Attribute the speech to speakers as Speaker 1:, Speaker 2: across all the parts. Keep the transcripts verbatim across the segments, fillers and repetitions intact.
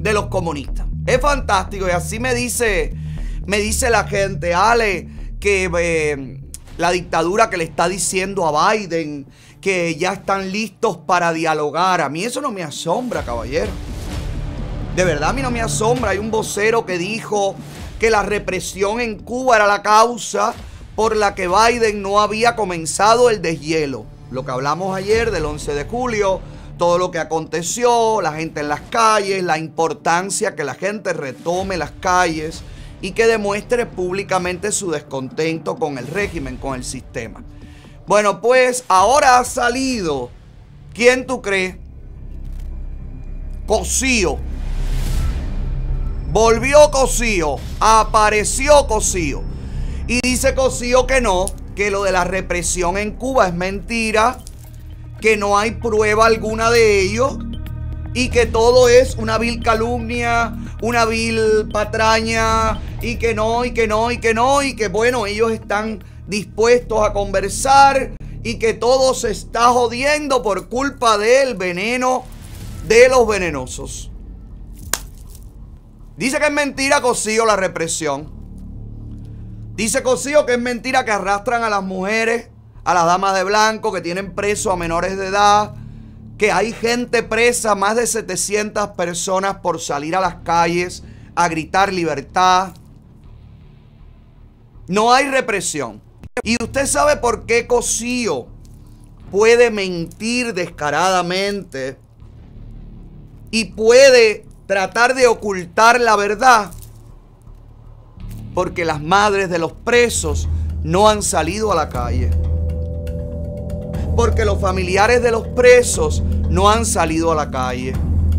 Speaker 1: de los comunistas. Es fantástico y así me dice, me dice la gente, Ale, que eh, la dictadura que le está diciendo a Biden que ya están listos para dialogar. A mí eso no me asombra, caballero. De verdad a mí no me asombra. Hay un vocero que dijo que la represión en Cuba era la causa por la que Biden no había comenzado el deshielo. Lo que hablamos ayer del once de julio, todo lo que aconteció, la gente en las calles, la importancia que la gente retome las calles y que demuestre públicamente su descontento con el régimen, con el sistema. Bueno, pues ahora ha salido, ¿quién tú crees? Cosío. Volvió Cosío, apareció Cosío. Y dice Cosío que no, que lo de la represión en Cuba es mentira, que no hay prueba alguna de ello y que todo es una vil calumnia, una vil patraña y que no, y que no, y que no, y que bueno, ellos están dispuestos a conversar y que todo se está jodiendo por culpa del veneno de los venenosos. Dice que es mentira, Cosío, la represión. Dice Cosío que es mentira que arrastran a las mujeres, a las damas de blanco, que tienen preso a menores de edad, que hay gente presa, más de setecientas personas por salir a las calles a gritar libertad. No hay represión. Y usted sabe por qué Cosío puede mentir descaradamente y puede tratar de ocultar la verdad. Porque las madres de los presos no han salido a la calle. Porque los familiares de los presos no han salido a la calle.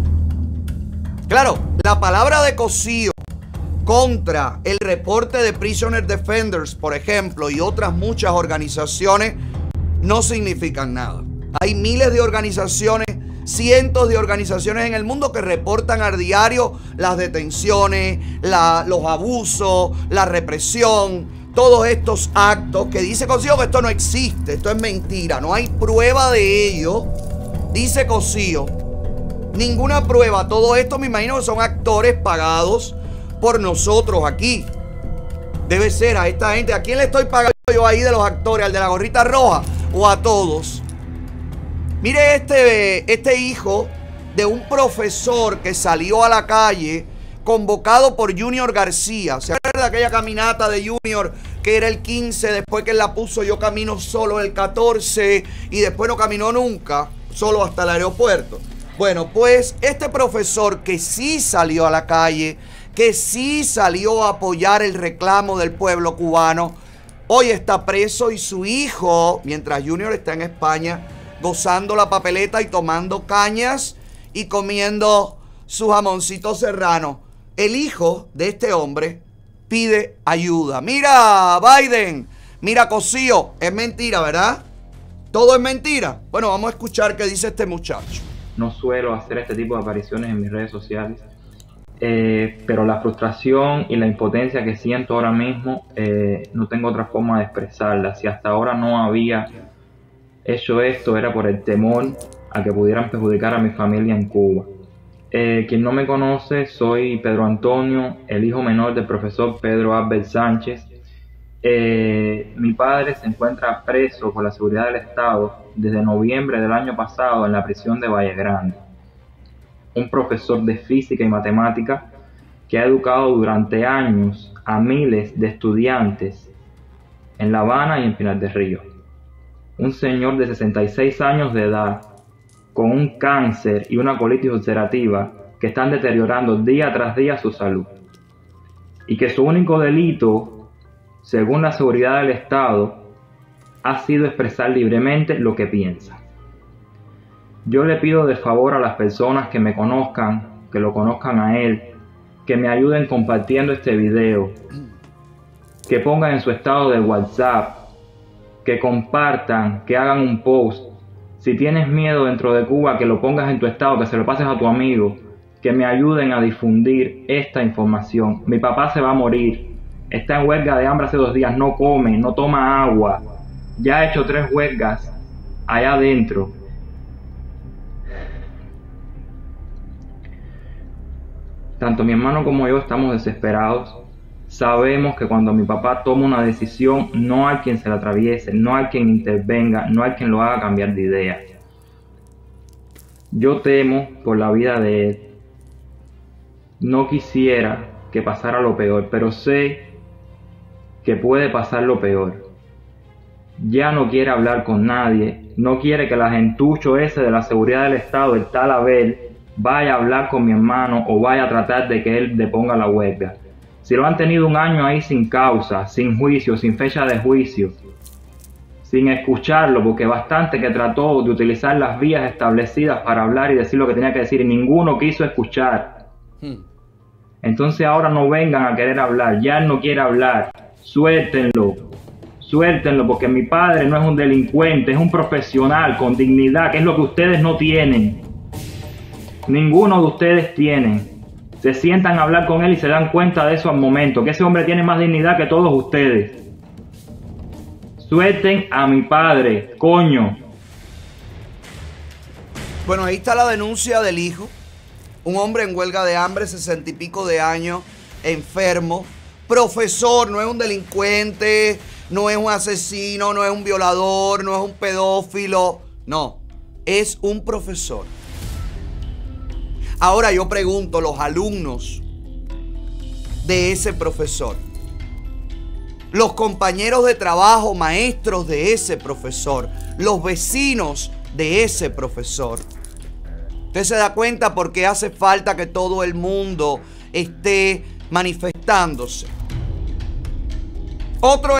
Speaker 1: Claro, la palabra de Cosío contra el reporte de Prisoner Defenders, por ejemplo, y otras muchas organizaciones, no significan nada. Hay miles de organizaciones, cientos de organizaciones en el mundo que reportan a diario las detenciones, la, los abusos, la represión, todos estos actos que dice Cosío que esto no existe, esto es mentira, no hay prueba de ello, dice Cosío. Ninguna prueba, todo esto me imagino que son actores pagados por nosotros aquí. Debe ser a esta gente. ¿A quién le estoy pagando yo ahí de los actores? ¿Al de la gorrita roja o a todos? Mire este, este hijo de un profesor que salió a la calle convocado por Junior García. ¿Se acuerda de aquella caminata de Junior que era el quince? Después que él la puso Yo Camino Solo el catorce y después no caminó nunca, solo hasta el aeropuerto. Bueno, pues este profesor que sí salió a la calle, que sí salió a apoyar el reclamo del pueblo cubano, hoy está preso y su hijo, mientras Junior está en España, gozando la papeleta y tomando cañas y comiendo su jamoncito serrano. El hijo de este hombre pide ayuda. Mira, Biden, mira, Cosío, es mentira, ¿verdad? Todo es mentira. Bueno, vamos a escuchar qué dice este muchacho.
Speaker 2: No suelo hacer este tipo de apariciones en mis redes sociales, eh, pero la frustración y la impotencia que siento ahora mismo, eh, no tengo otra forma de expresarla. Si hasta ahora no había hecho esto, era por el temor a que pudieran perjudicar a mi familia en Cuba. Eh, quien no me conoce, soy Pedro Antonio, el hijo menor del profesor Pedro Albert Sánchez. Eh, mi padre se encuentra preso por la seguridad del Estado desde noviembre del año pasado en la prisión de Valle Grande. Un profesor de física y matemática que ha educado durante años a miles de estudiantes en La Habana y en Pinar del Río. Un señor de sesenta y seis años de edad con un cáncer y una colitis ulcerativa que están deteriorando día tras día su salud. Y que su único delito, según la seguridad del Estado, ha sido expresar libremente lo que piensa. Yo le pido de favor a las personas que me conozcan, que lo conozcan a él, que me ayuden compartiendo este video, que pongan en su estado de WhatsApp, que compartan, que hagan un post. Si tienes miedo dentro de Cuba, que lo pongas en tu estado, que se lo pases a tu amigo, que me ayuden a difundir esta información. Mi papá se va a morir, está en huelga de hambre hace dos días, no come, no toma agua, ya ha hecho tres huelgas allá adentro. tanto mi hermano como yo estamos desesperados. Sabemos que cuando mi papá toma una decisión, no hay quien se la atraviese, no hay quien intervenga, no hay quien lo haga cambiar de idea. Yo temo por la vida de él. No quisiera que pasara lo peor, pero sé que puede pasar lo peor. Ya no quiere hablar con nadie, no quiere que el agentucho ese de la seguridad del Estado, el tal Abel, vaya a hablar con mi hermano o vaya a tratar de que él deponga la huelga. Si lo han tenido un año ahí sin causa, sin juicio, sin fecha de juicio, sin escucharlo, porque bastante que trató de utilizar las vías establecidas para hablar y decir lo que tenía que decir y ninguno quiso escuchar. Hmm. Entonces ahora no vengan a querer hablar, ya él no quiere hablar, suéltenlo, suéltenlo, porque mi padre no es un delincuente, es un profesional con dignidad, que es lo que ustedes no tienen. Ninguno de ustedes tienen. Se sientan a hablar con él y se dan cuenta de eso al momento, que ese hombre tiene más dignidad que todos ustedes. Suelten a mi padre, coño.
Speaker 1: Bueno, ahí está la denuncia del hijo. Un hombre en huelga de hambre, sesenta y pico de años, enfermo, profesor, no es un delincuente, no es un asesino, no es un violador, no es un pedófilo, no, es un profesor. Ahora yo pregunto, los alumnos de ese profesor, los compañeros de trabajo, maestros de ese profesor, los vecinos de ese profesor. Usted se da cuenta por qué hace falta que todo el mundo esté manifestándose. Otro